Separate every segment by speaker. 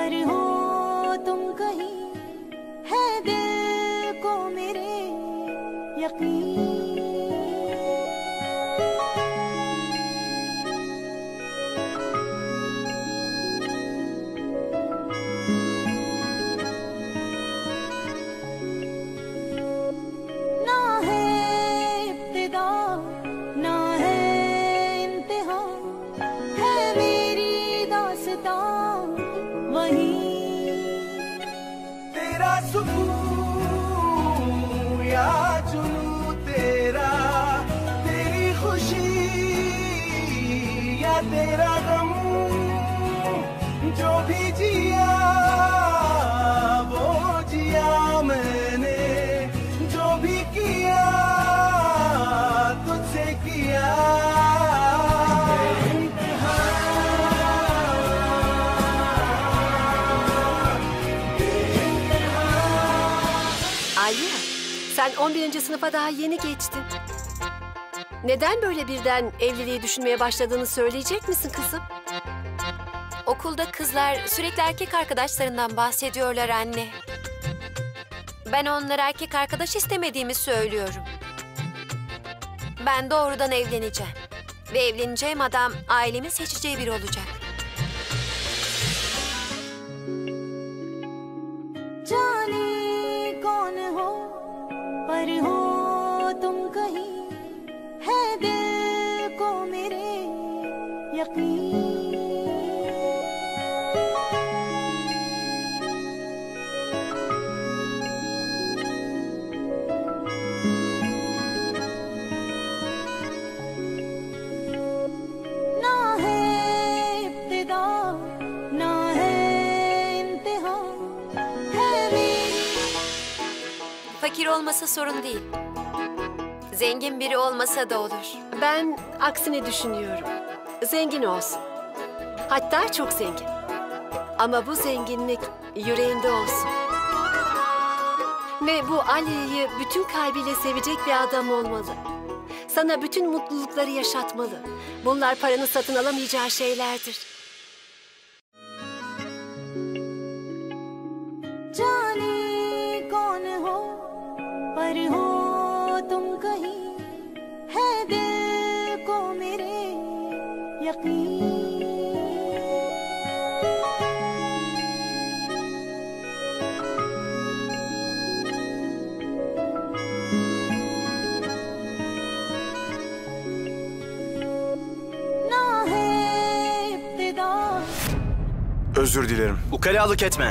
Speaker 1: पर हो तुम कहीं, है दिल को मेरे यकीन। ना है इब्तिदा ना है इंतहा, है मेरी दास्तां वही।
Speaker 2: तेरा सुकून या जुनू तेरा, तेरी खुशी या तेरा गम, जो भी जिया वो जिया मैंने, जो भी किया तुझसे किया।
Speaker 3: Aliye, sen 11. sınıfa daha yeni geçtin. Neden böyle birden evliliği düşünmeye başladığını söyleyecek misin kızım?
Speaker 4: Okulda kızlar sürekli erkek arkadaşlarından bahsediyorlar anne. Ben onlara erkek arkadaş istemediğimi söylüyorum. Ben doğrudan evleneceğim. Ve evleneceğim adam ailemin seçeceği biri olacak.
Speaker 1: जाने कौन हो पर हो तुम कहीं, है दिल को मेरे यकीन। ना है इब्तिदा ना है इंतहा, है मेरी।
Speaker 4: Fakir olmasa sorun değil. Zengin biri olmasa da olur.
Speaker 3: Ben aksini düşünüyorum. Zengin olsun. Hatta çok zengin. Ama bu zenginlik yüreğinde olsun. Ve bu Aliye'yi bütün kalbiyle sevecek bir adam olmalı. Sana bütün mutlulukları yaşatmalı. Bunlar paranın satın alamayacağı şeylerdir.
Speaker 1: जाने कौन हो पर हो तुम कहीं, है दिल को मेरे यकीन। ना है इब्तिदा।
Speaker 5: Özür dilerim. Ukalalık etme.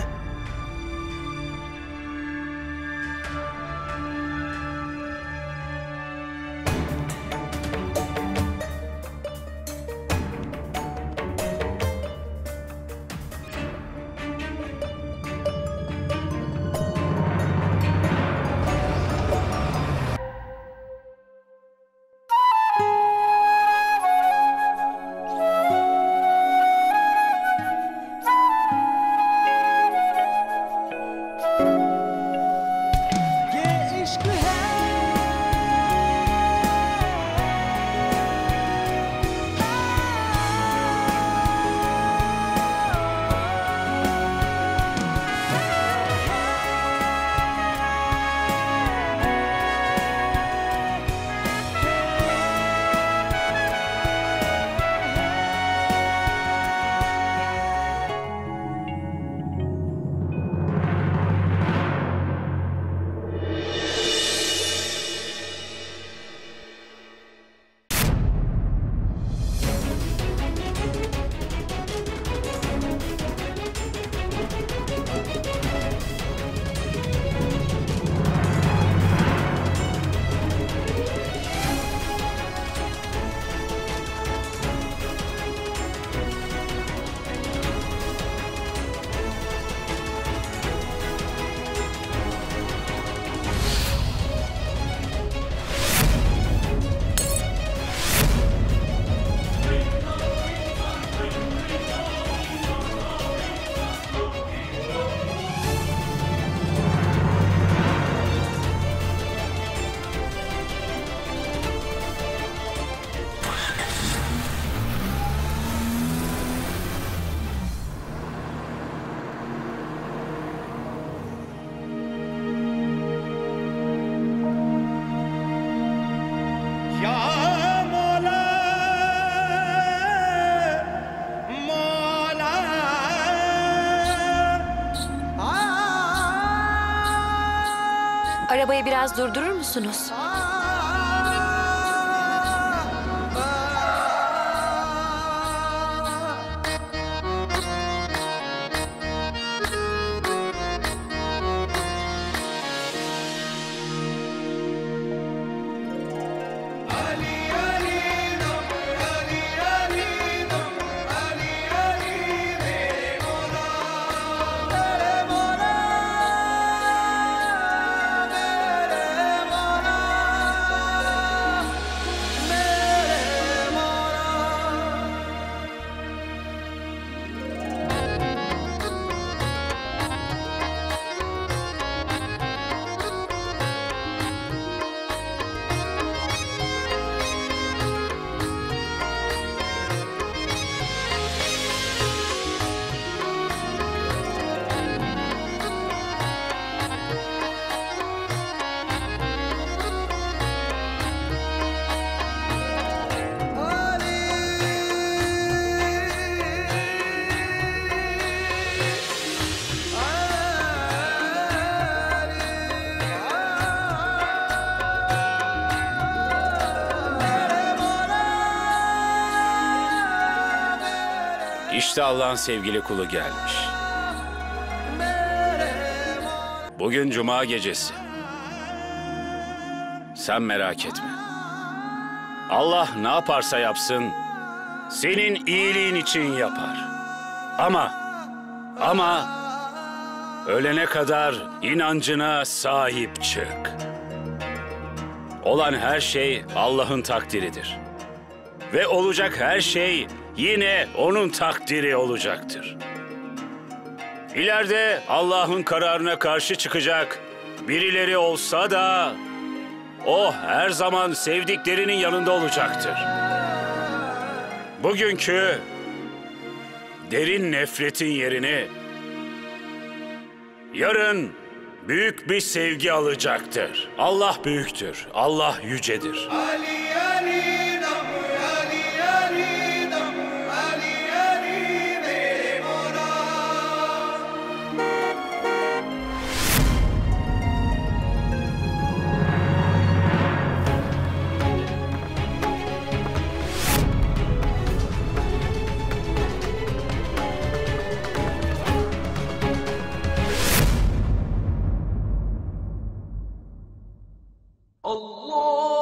Speaker 4: arabayı biraz durdurur musunuz?
Speaker 6: İşte Allah'ın sevgili kulu gelmiş. Bugün Cuma gecesi. Sen merak etme. Allah ne yaparsa yapsın, senin iyiliğin için yapar. Ama ölene kadar inancına sahip çık. Olan her şey Allah'ın takdiridir. Ve olacak her şey yine onun takdiri olacaktır. İleride Allah'ın kararına karşı çıkacak birileri olsa da o her zaman sevdiklerinin yanında olacaktır. Bugünkü derin nefretin yerini yarın büyük bir sevgi alacaktır. Allah büyüktür, Allah yücedir.
Speaker 2: Allah